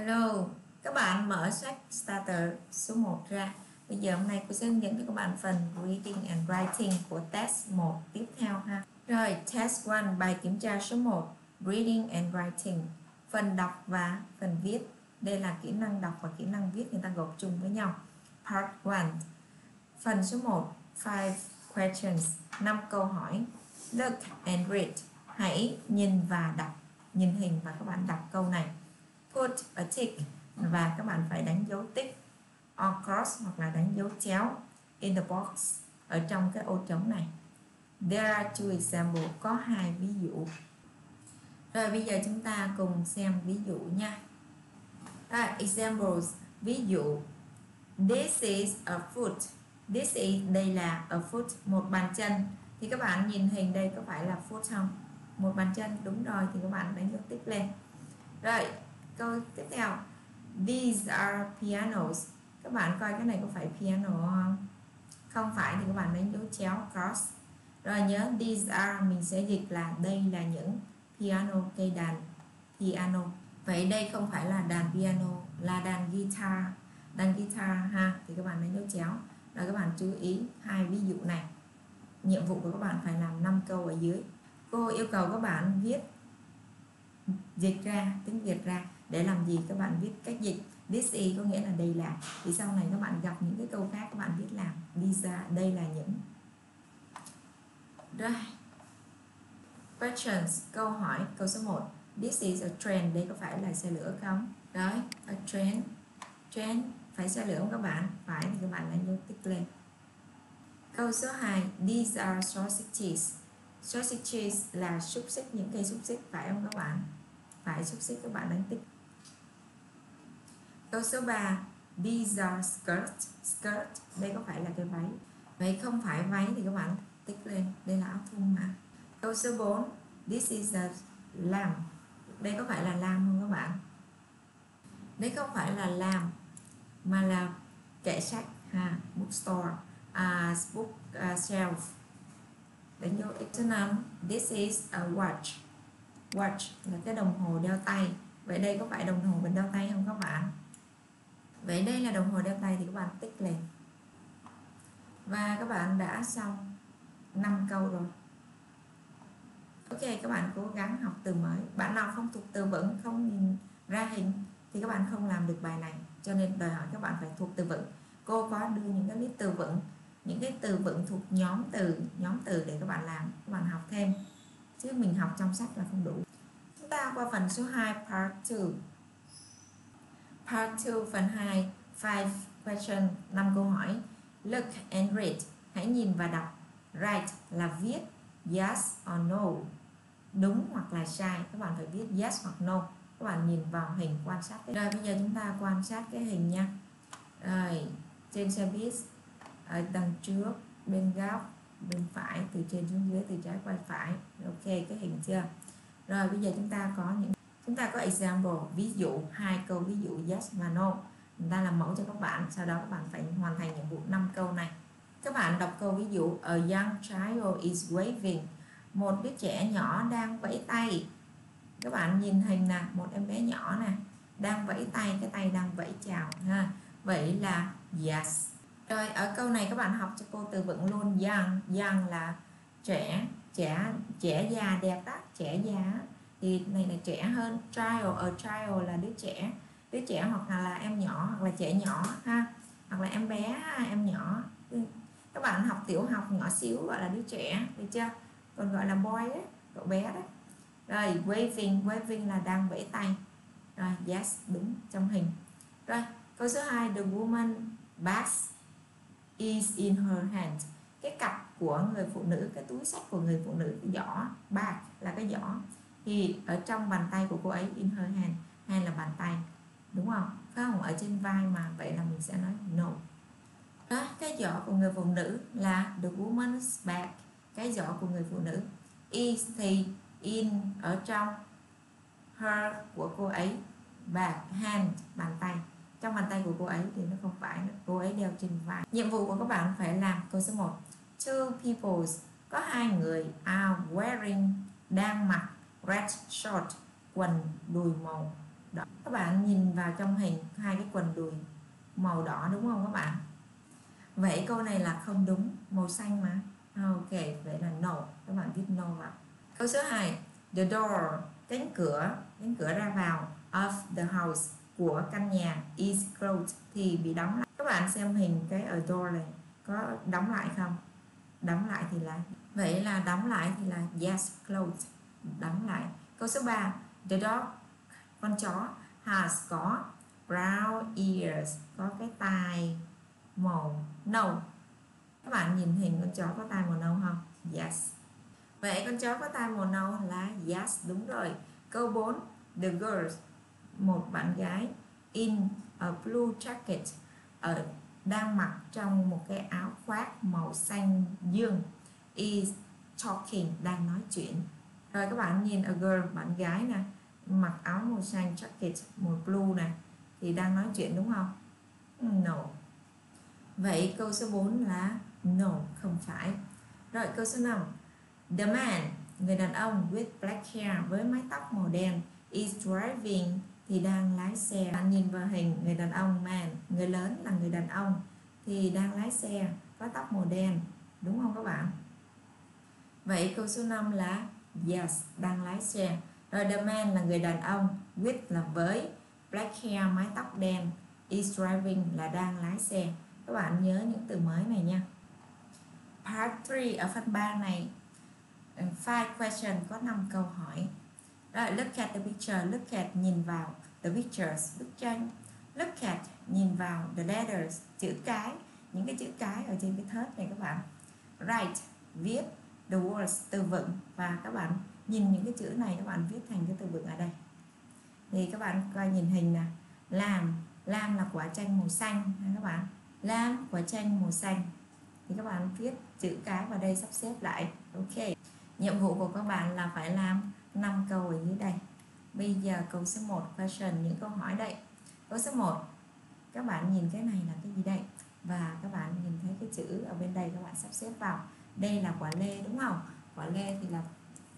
Hello, các bạn mở sách Starter số 1 ra. Bây giờ hôm nay cô sẽ hướng dẫn cho các bạn phần Reading and Writing của test 1 tiếp theo ha. Rồi, test 1, bài kiểm tra số 1, Reading and Writing, phần đọc và phần viết. Đây là kỹ năng đọc và kỹ năng viết người ta gộp chung với nhau. Part 1, phần số 1, 5 questions, 5 câu hỏi. Look and read, hãy nhìn và đọc, nhìn hình và các bạn đọc câu này. Put a tick, và các bạn phải đánh dấu tích, or cross hoặc là đánh dấu chéo, in the box, ở trong cái ô trống này. There are two examples, có 2 ví dụ. Rồi bây giờ chúng ta cùng xem ví dụ nha. Examples, ví dụ. This is a foot. This is, đây là a foot, một bàn chân. Thì các bạn nhìn hình đây có phải là foot không? Một bàn chân, đúng rồi, thì các bạn đánh dấu tích lên. Rồi, câu tiếp theo. These are pianos. Các bạn coi cái này có phải piano không? Không phải thì các bạn đánh dấu chéo cross. Rồi nhớ these are mình sẽ dịch là đây là những piano, cây đàn piano. Vậy đây không phải là đàn piano, là đàn guitar. Đàn guitar ha, thì các bạn đánh dấu chéo. Rồi các bạn chú ý 2 ví dụ này. Nhiệm vụ của các bạn phải làm 5 câu ở dưới. Cô yêu cầu các bạn viết, dịch ra, tiếng Việt ra. Để làm gì? Các bạn viết cách dịch. This is có nghĩa là đây là. Thì sau này các bạn gặp những cái câu khác các bạn viết làm these are, đây là những. Rồi, questions, câu hỏi. Câu số 1, this is a train. Đây có phải là xe lửa không? Rồi, a train. Train phải xe lửa không các bạn? Phải thì các bạn đánh dấu tích lên. Câu số 2, these are sausages. Sausages là xúc xích, những cây xúc xích, phải không các bạn? Phải, xúc xích, các bạn đánh tích. Câu số 3, these are skirts. Skirt, đây có phải là cái váy. Vậy không phải váy thì các bạn tích lên, đây là áo thun mà. Câu số 4, this is a lamb. Đây có phải là lamb không các bạn? Đây không phải là lamb mà là kệ sách ha, bookstore, book shelf. Đánh dấu số 5, this is a watch. Watch là cái đồng hồ đeo tay. Vậy đây có phải đồng hồ mình đeo tay không các bạn? Vậy đây là đồng hồ đeo tay thì các bạn tích lên. Và các bạn đã xong 5 câu rồi. Ok, các bạn cố gắng học từ mới. Bạn nào không thuộc từ vựng, không nhìn ra hình thì các bạn không làm được bài này. Cho nên đòi hỏi các bạn phải thuộc từ vựng. Cô có đưa những cái list từ vựng, những cái từ vựng thuộc nhóm từ để các bạn làm, các bạn học thêm. Chứ mình học trong sách là không đủ. Chúng ta qua phần số 2, part 2. Part 2, phần 2, 5 question, 5 câu hỏi. Look and read, hãy nhìn và đọc. Write là viết, yes or no, đúng hoặc là sai. Các bạn phải viết yes hoặc no. Các bạn nhìn vào hình, quan sát. Rồi bây giờ chúng ta quan sát cái hình nha. Rồi, trên xe buýt, ở đằng trước, bên góc, bên phải, từ trên xuống dưới, từ trái qua phải. Ok, cái hình chưa? Rồi bây giờ chúng ta có example, ví dụ, 2 câu ví dụ yes và no. Chúng ta làm mẫu cho các bạn, sau đó các bạn phải hoàn thành nhiệm vụ 5 câu này. Các bạn đọc câu ví dụ, a young child is waving. Một đứa trẻ nhỏ đang vẫy tay. Các bạn nhìn hình nè, một em bé nhỏ nè, đang vẫy tay, cái tay đang vẫy chào ha. Vậy là yes. Rồi ở câu này các bạn học cho cô từ vựng luôn. Young là trẻ già đẹp đó, trẻ già thì này là trẻ hơn. Child là đứa trẻ hoặc là em nhỏ, hoặc là trẻ nhỏ ha, hoặc là em bé, em nhỏ. Các bạn học tiểu học nhỏ xíu gọi là đứa trẻ, được chưa? Còn gọi là boy đấy, cậu bé đấy. Rồi waving là đang vẫy tay. Rồi yes, đúng trong hình. Rồi câu số 2, the woman bag is in her hand. Cái cặp của người phụ nữ, cái túi xách của người phụ nữ, cái giỏ, bag là cái giỏ, thì ở trong bàn tay của cô ấy, in her hand, hand là bàn tay, đúng không? Phải không? Ở trên vai mà, vậy là mình sẽ nói no. Đó, cái giỏ của người phụ nữ là the woman's bag, cái giỏ của người phụ nữ. Is thì in ở trong, her của cô ấy, bag, hand, bàn tay. Trong bàn tay của cô ấy thì nó không phải, cô ấy đeo trên vai. Nhiệm vụ của các bạn phải làm câu số 1. Two people, có 2 người, are wearing, đang mặc red short, quần đùi màu đỏ. Các bạn nhìn vào trong hình hai cái quần đùi màu đỏ đúng không các bạn? Vậy câu này là không đúng, màu xanh mà. Ok, vậy là no, các bạn viết no vào. Câu số 2, the door, cánh cửa ra vào of the house, của căn nhà, is closed, thì bị đóng lại. Các bạn xem hình cái ở door này có đóng lại không? Đóng lại thì là, vậy là đóng lại thì là yes, closed, đóng lại. Câu số 3, the dog, con chó, has, có brown ears, có cái tai màu nâu. Các bạn nhìn hình con chó có tai màu nâu không? Yes. Vậy con chó có tai màu nâu là yes, đúng rồi. Câu 4, the girl, một bạn gái, in a blue jacket, đang mặc trong một cái áo khoác màu xanh dương, is talking, đang nói chuyện. Rồi các bạn nhìn a girl, bạn gái nè, mặc áo màu xanh, jacket màu blue nè, thì đang nói chuyện đúng không? No. Vậy câu số 4 là no, không phải. Rồi câu số 5, the man, người đàn ông with black hair, với mái tóc màu đen, is driving, thì đang lái xe. Bạn nhìn vào hình người đàn ông man, người lớn là người đàn ông, thì đang lái xe, có tóc màu đen, đúng không các bạn? Vậy câu số 5 là yes, đang lái xe. Rồi the man là người đàn ông, with là với, black hair mái tóc đen, is driving là đang lái xe. Các bạn nhớ những từ mới này nha. Part 3 ở phần 3 này 5 question, có 5 câu hỏi. Rồi look at the picture, look at nhìn vào, the pictures, bức tranh. Look at nhìn vào, the letters, chữ cái, những cái chữ cái ở trên cái thớt này các bạn. Write viết, the words từ vựng, và các bạn nhìn những cái chữ này các bạn viết thành cái từ vựng ở đây. Thì các bạn coi nhìn hình nè, lam là quả chanh màu xanh các bạn. Lam quả chanh màu xanh, thì các bạn viết chữ cái vào đây, sắp xếp lại. Ok, nhiệm vụ của các bạn là phải làm 5 câu ở dưới đây. Bây giờ câu số 1 question, những câu hỏi đây. Câu số 1, các bạn nhìn cái này là cái gì đây? Và các bạn nhìn thấy cái chữ ở bên đây, các bạn sắp xếp vào. Đây là quả lê đúng không? Quả lê thì là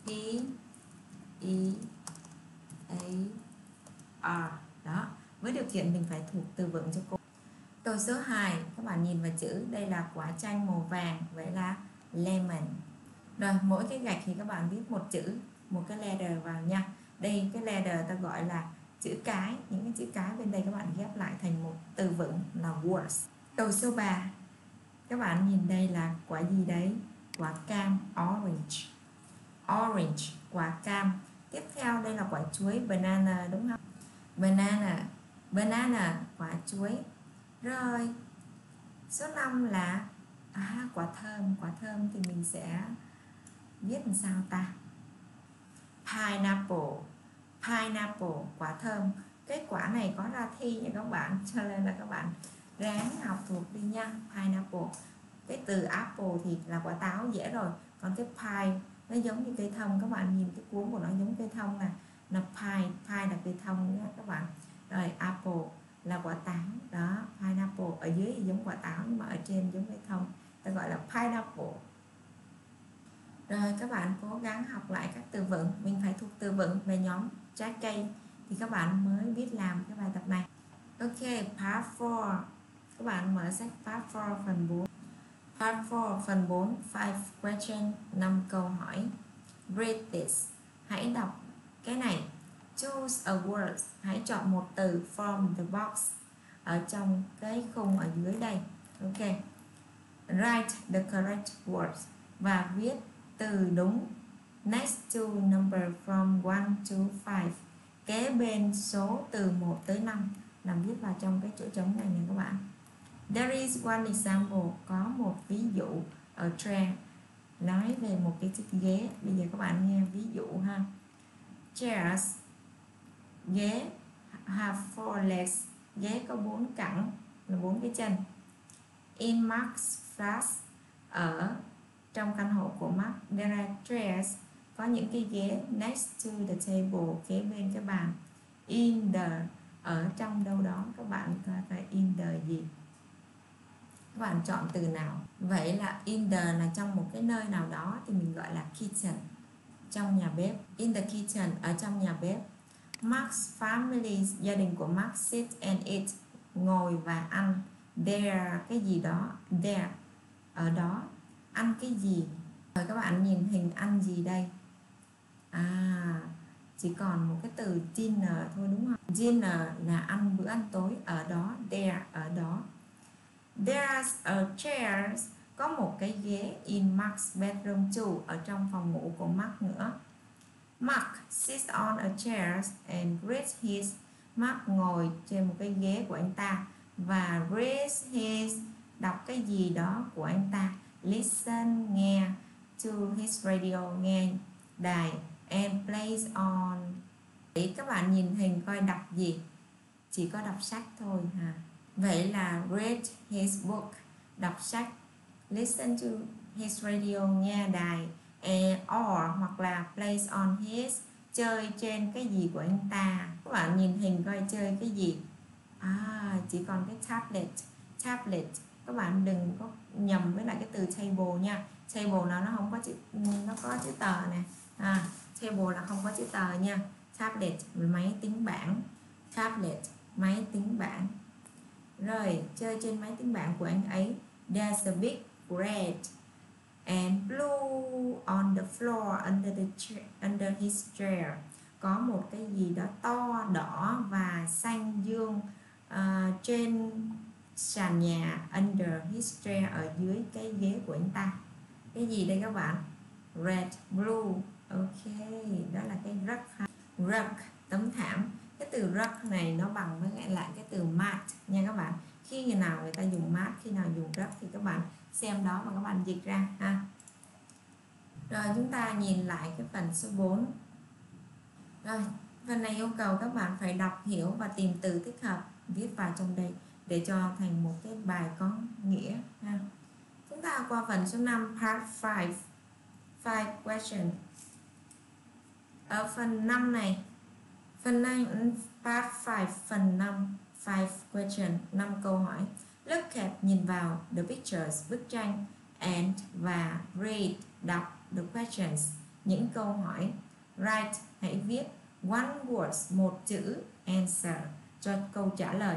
P-E-A-R. Đó, với điều kiện mình phải thuộc từ vựng cho cô. Câu số 2, các bạn nhìn vào chữ, đây là quả chanh màu vàng, vậy là lemon. Rồi mỗi cái gạch thì các bạn viết một chữ, một cái letter vào nha. Đây cái letter ta gọi là chữ cái, những cái chữ cái bên đây các bạn ghép lại thành một từ vựng là words. Câu số 3, các bạn nhìn đây là quả gì đấy? Quả cam, orange, quả cam. Tiếp theo đây là quả chuối, banana đúng không? Banana, quả chuối. Rồi số 5 là quả thơm thì mình sẽ viết làm sao ta? Pineapple, quả thơm. Cái quả này có ra thi nha các bạn, cho nên là các bạn ráng học thuộc đi nha. Pineapple, cái từ apple thì là quả táo dễ rồi, còn cái pie nó giống như cây thông, các bạn nhìn cái cuốn của nó giống cây thông nè, là pie là cây thông nha các bạn. Rồi apple là quả táo đó, pineapple ở dưới thì giống quả táo nhưng mà ở trên giống cây thông, ta gọi là pineapple. Rồi các bạn cố gắng học lại các từ vựng, mình phải thuộc từ vựng về nhóm trái cây thì các bạn mới biết làm cái bài tập này. Ok, part 4, các bạn mở sách part 4 phần 4. Part 4 phần 4, 5 question, 5 câu hỏi. Read this, hãy đọc cái này. Choose a word, hãy chọn một từ from the box, ở trong cái khung ở dưới đây. Ok, write the correct words, và viết từ đúng next to number from 1 to 5, kế bên số từ 1 tới 5, làm viết vào trong cái chỗ trống này nè các bạn. There is one example, có một ví dụ ở chair, nói về một cái chiếc ghế. Bây giờ các bạn nghe ví dụ ha. Chairs, ghế, have 4 legs, ghế có 4 cẳng, là 4 cái chân. In Mark's flat, ở trong căn hộ của Mark, there are chairs, có những cái ghế next to the table, kế bên cái bàn. In the, ở trong đâu đó, các bạn coi in the gì? Các bạn chọn từ nào? Vậy là in the là trong một cái nơi nào đó thì mình gọi là kitchen, trong nhà bếp. In the kitchen, ở trong nhà bếp. Mark's family, gia đình của Mark sit and eat, ngồi và ăn. There, cái gì đó. There, ở đó. Ăn cái gì? Rồi các bạn nhìn hình ăn gì đây? Chỉ còn một cái từ dinner thôi đúng không? Dinner là ăn bữa ăn tối. Ở đó, there, ở đó. There's a chair, có một cái ghế in Mark's bedroom too, ở trong phòng ngủ của Mark nữa. Mark sits on a chair and reads his. Mark ngồi trên một cái ghế của anh ta và reads his, đọc cái gì đó của anh ta. Listen, nghe, to his radio, nghe đài, and plays on. Để các bạn nhìn hình coi đọc gì? Chỉ có đọc sách thôi ha. Vậy là read his book, đọc sách. Listen to his radio, nghe đài. Or hoặc là plays on his, chơi trên cái gì của anh ta. Các bạn nhìn hình coi chơi cái gì? Chỉ còn cái tablet. Tablet, các bạn đừng có nhầm với lại cái từ table nha. Table nó không có chữ, nó có chữ tờ nè. Table là không có chữ tờ nha. Tablet, máy tính bảng. Tablet, máy tính bảng. Rồi, chơi trên máy tính bảng của anh ấy. There's a big red and blue on the floor under his chair. Có một cái gì đó to, đỏ và xanh dương trên sàn nhà. Under his chair, ở dưới cái ghế của anh ta. Cái gì đây các bạn? Red, blue. Ok, đó là cái rug. Rug, tấm thảm. Cái từ rug này nó bằng với lại cái từ mat nha các bạn. Khi nào người ta dùng mat, khi nào dùng rug thì các bạn xem đó mà các bạn dịch ra ha. Rồi chúng ta nhìn lại cái phần số 4. Rồi, phần này yêu cầu các bạn phải đọc hiểu và tìm từ thích hợp viết vào trong đây để cho thành một cái bài có nghĩa ha. Chúng ta qua phần số 5, part 5. 5 question. Ở phần 5 này, phần 5 part 5, phần 5, 5 question, 5 câu hỏi. Look at, nhìn vào, the pictures, bức tranh, and và read, đọc the questions, những câu hỏi. Write, hãy viết one word, một chữ, answer, cho câu trả lời.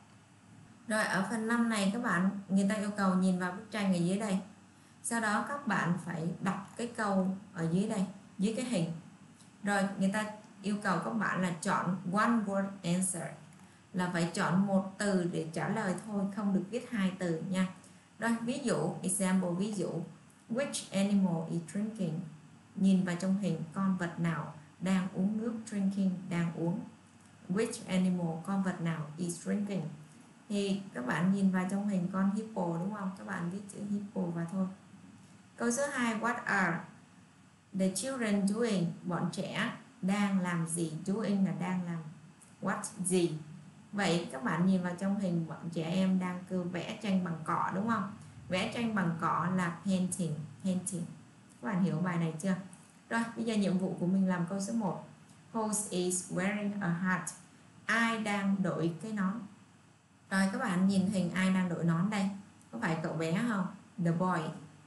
Rồi ở phần 5 này các bạn, người ta yêu cầu nhìn vào bức tranh ở dưới đây. Sau đó các bạn phải đọc cái câu ở dưới đây, dưới cái hình. Rồi người ta yêu cầu các bạn là chọn one word answer, là phải chọn một từ để trả lời thôi, không được viết hai từ nha. Rồi ví dụ, example, ví dụ, which animal is drinking? Nhìn vào trong hình, con vật nào đang uống nước? Drinking, đang uống. Which animal, con vật nào is drinking? Thì các bạn nhìn vào trong hình con hippo đúng không? Các bạn viết chữ hippo vào thôi. Câu số 2, what are the children doing? Bọn trẻ đang làm gì? Doing là đang làm. What, gì? Vậy các bạn nhìn vào trong hình, bọn trẻ em đang vẽ tranh bằng cọ đúng không? Vẽ tranh bằng cọ là painting. Painting. Các bạn hiểu bài này chưa? Rồi, bây giờ nhiệm vụ của mình làm câu số 1. Who is wearing a hat? Ai đang đội cái nón? Rồi các bạn nhìn hình ai đang đội nón đây? Có phải cậu bé không? The boy.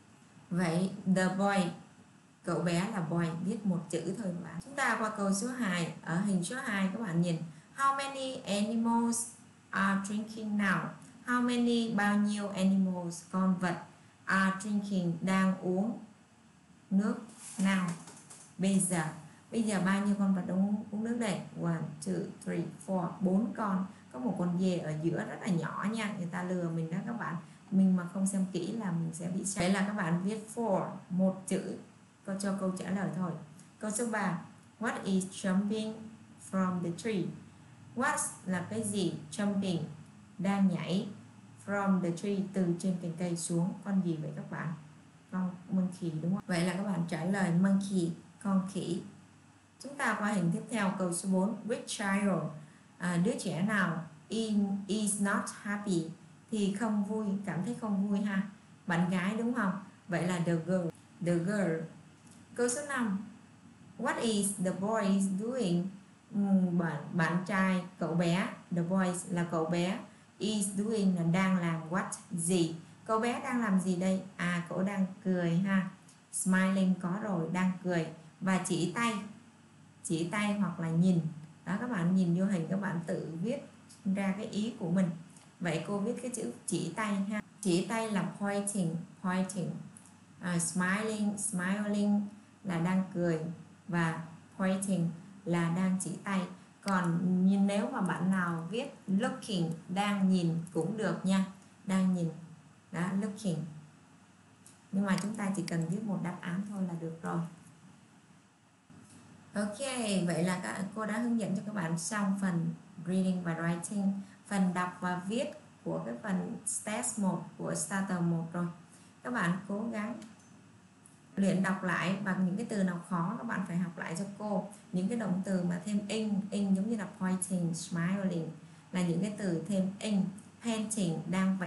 Vậy the boy, cậu bé là boy, viết một chữ thôi các bạn. Chúng ta qua câu số 2. Ở hình số 2 các bạn nhìn, how many animals are drinking now? How many, bao nhiêu animals, con vật, are drinking, đang uống nước now, bây giờ. Bây giờ bao nhiêu con vật uống nước đây? 1, 2, 3, 4, 4 con. Có một con dê ở giữa rất là nhỏ nha. Người ta lừa mình đó các bạn. Mình mà không xem kỹ là mình sẽ bị sai. Vậy là các bạn viết for, một chữ cho câu trả lời thôi. Câu số 3, what is jumping from the tree? What là cái gì? Jumping, đang nhảy. From the tree, từ trên cành cây xuống. Con gì vậy các bạn? Con monkey đúng không? Vậy là các bạn trả lời monkey, con khỉ. Chúng ta qua hình tiếp theo, câu số 4. Which child, đứa trẻ nào is not happy, thì không vui, cảm thấy không vui ha. Bạn gái đúng không? Vậy là the girl. The girl. Câu số 5. What is the boy doing? Bạn trai, cậu bé. The boy là cậu bé. Is doing là đang làm. What, gì? Cậu bé đang làm gì đây? Cậu đang cười ha. Smiling có rồi, đang cười. Và chỉ tay hoặc là nhìn Đó, các bạn nhìn vô hình các bạn tự viết ra cái ý của mình. Vậy cô viết cái chữ chỉ tay ha. Chỉ tay là pointing, pointing. Smiling, smiling là đang cười, và pointing là đang chỉ tay. Còn nếu mà bạn nào viết looking, đang nhìn cũng được nha, đang nhìn đó, looking. Nhưng mà chúng ta chỉ cần viết một đáp án thôi là được rồi. Ok, vậy là cô đã hướng dẫn cho các bạn xong phần reading và writing, phần đọc và viết của cái phần test 1 của starter 1 rồi. Các bạn cố gắng luyện đọc lại, bằng những cái từ nào khó các bạn phải học lại cho cô. Những cái động từ mà thêm in giống như là pointing, smiling là những cái từ thêm in. Painting, đang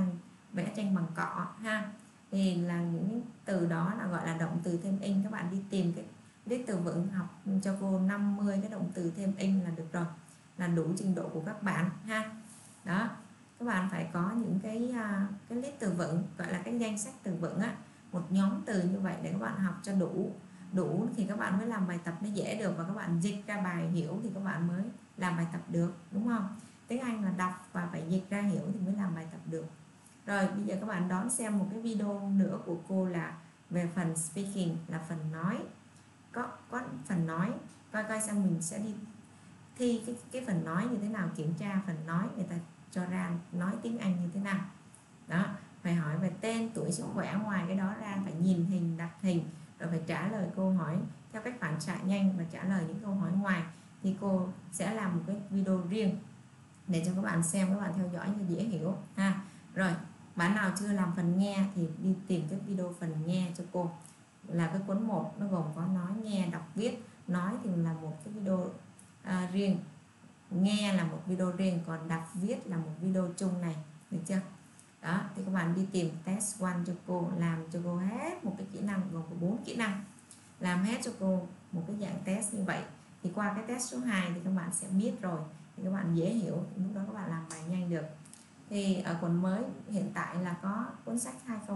vẽ tranh bằng cọ ha, thì là những từ đó là gọi là động từ thêm in. Các bạn đi tìm cái list từ vựng, học cho cô 50 cái động từ thêm in là được rồi, là đủ trình độ của các bạn ha. Đó, các bạn phải có những cái list từ vựng, gọi là cái danh sách từ vựng á, một nhóm từ như vậy để các bạn học cho đủ thì các bạn mới làm bài tập nó dễ được, và các bạn dịch ra bài hiểu thì các bạn mới làm bài tập được, đúng không? Tiếng Anh là đọc và phải dịch ra hiểu thì mới làm bài tập được. Rồi bây giờ các bạn đón xem một cái video nữa của cô là về phần speaking, là phần nói. Có phần nói, coi xem mình sẽ đi thi cái phần nói như thế nào, kiểm tra phần nói người ta cho ra nói tiếng Anh như thế nào. Đó, phải hỏi về tên, tuổi, sức khỏe. Ngoài cái đó ra phải nhìn hình, đặt hình, rồi phải trả lời câu hỏi theo cách phản xạ nhanh và trả lời những câu hỏi ngoài. Thì cô sẽ làm một cái video riêng để cho các bạn xem, các bạn theo dõi cho dễ hiểu ha. Rồi bạn nào chưa làm phần nghe thì đi tìm cái video phần nghe cho cô, là cái cuốn 1 nó gồm có nói, nghe, đọc, viết. Nói thì là một cái video riêng, nghe là một video riêng, còn đọc viết là một video chung này, được chưa? Đó, thì các bạn đi tìm test 1 cho cô, làm cho cô hết một cái kỹ năng, gồm có 4 kỹ năng, làm hết cho cô một cái dạng test như vậy. Thì qua cái test số 2 thì các bạn sẽ biết rồi, thì các bạn dễ hiểu, lúc đó các bạn làm bài nhanh được. Thì ở cuốn mới hiện tại là có cuốn sách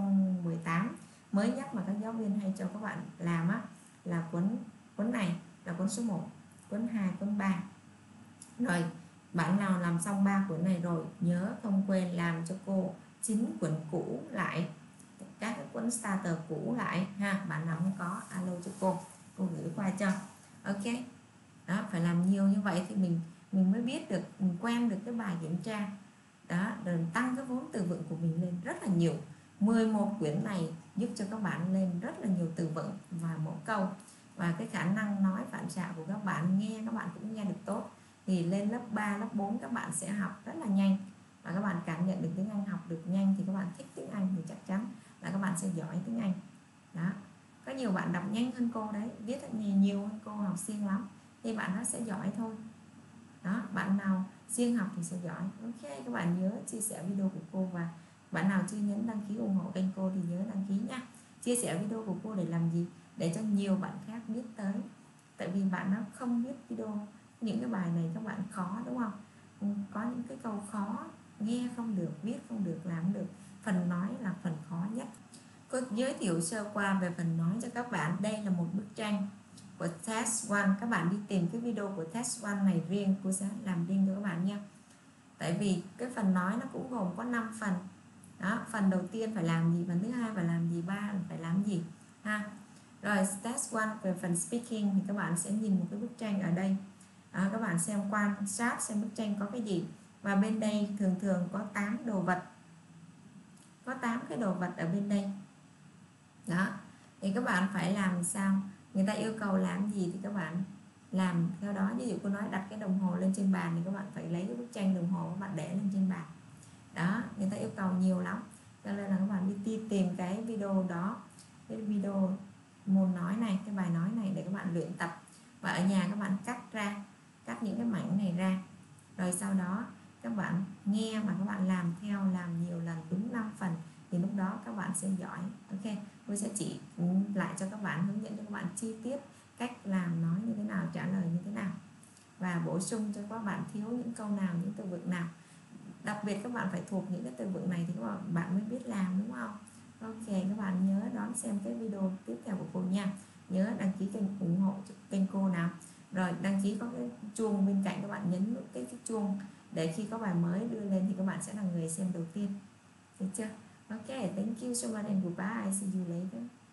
2018 mới nhất mà các giáo viên hay cho các bạn làm á, là cuốn này là cuốn số 1, cuốn 2, cuốn 3. Rồi bạn nào làm xong 3 cuốn này rồi nhớ không quên làm cho cô 9 cuốn cũ lại, các cái cuốn starter cũ lại ha. Bạn nào không có alo cho cô gửi qua cho. Ok, đó, phải làm nhiều như vậy thì mình mới biết được, mình quen được cái bài kiểm tra đó, rồi tăng cái vốn từ vựng của mình lên rất là nhiều. 11 quyển này giúp cho các bạn lên rất là nhiều từ vựng và mẫu câu, và cái khả năng nói phản xạ của các bạn, nghe các bạn cũng nghe được tốt, thì lên lớp 3, lớp 4 các bạn sẽ học rất là nhanh, và các bạn cảm nhận được tiếng Anh, học được nhanh, thì các bạn thích tiếng Anh thì chắc chắn là các bạn sẽ giỏi tiếng Anh. Đó, có nhiều bạn đọc nhanh hơn cô đấy, viết nhiều hơn cô, học siêng lắm, thì bạn nó sẽ giỏi thôi. Đó, bạn nào siêng học thì sẽ giỏi. Ok, các bạn nhớ chia sẻ video của cô, và bạn nào chưa nhấn đăng ký ủng hộ kênh cô thì nhớ đăng ký nha. Chia sẻ video của cô để làm gì? Để cho nhiều bạn khác biết tới. Tại vì bạn nó không biết video, những cái bài này các bạn khó, đúng không? Có những cái câu khó, nghe không được, viết không được, làm không được. Phần nói là phần khó nhất. Cô giới thiệu sơ qua về phần nói cho các bạn. Đây là một bức tranh của test 1. Các bạn đi tìm cái video của test 1 này riêng, cô sẽ làm riêng cho các bạn nha. Tại vì cái phần nói nó cũng gồm có 5 phần. Đó, phần đầu tiên phải làm gì, phần thứ hai phải làm gì, ba phải làm gì ha. Rồi test 1 về phần speaking thì các bạn sẽ nhìn một cái bức tranh ở đây. Các bạn xem, quan sát xem bức tranh có cái gì, và bên đây thường có 8 đồ vật, có 8 cái đồ vật ở bên đây. Đó, thì các bạn phải làm sao, người ta yêu cầu làm gì thì các bạn làm theo đó. Ví dụ cô nói đặt cái đồng hồ lên trên bàn thì các bạn phải lấy cái bức tranh đồng hồ các bạn để lên trên bàn. Đó, người ta yêu cầu nhiều lắm, cho nên là các bạn đi tìm cái video đó, cái video môn nói này, cái bài nói này để các bạn luyện tập. Và ở nhà các bạn cắt những cái mảnh này ra, rồi sau đó các bạn nghe mà các bạn làm theo, làm nhiều lần đúng 5 phần thì lúc đó các bạn sẽ giỏi. Ok, tôi sẽ chỉ lại cho các bạn, hướng dẫn cho các bạn chi tiết cách làm nói như thế nào, trả lời như thế nào, và bổ sung cho các bạn thiếu những câu nào, những từ vựng nào. Đặc biệt các bạn phải thuộc những cái từ vựng này thì các bạn mới biết làm, đúng không? Ok, các bạn nhớ đón xem cái video tiếp theo của cô nha. Nhớ đăng ký kênh ủng hộ cho kênh cô nào. Rồi đăng ký có cái chuông bên cạnh, các bạn nhấn nút cái chuông để khi có bài mới đưa lên thì các bạn sẽ là người xem đầu tiên. Được chưa? Ok, thank you so much and goodbye. See you later.